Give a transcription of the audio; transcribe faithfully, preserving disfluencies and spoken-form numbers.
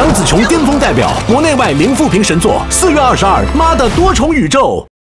杨紫琼巅峰代表，国内外零负评神作。四月二十二，妈的多重宇宙。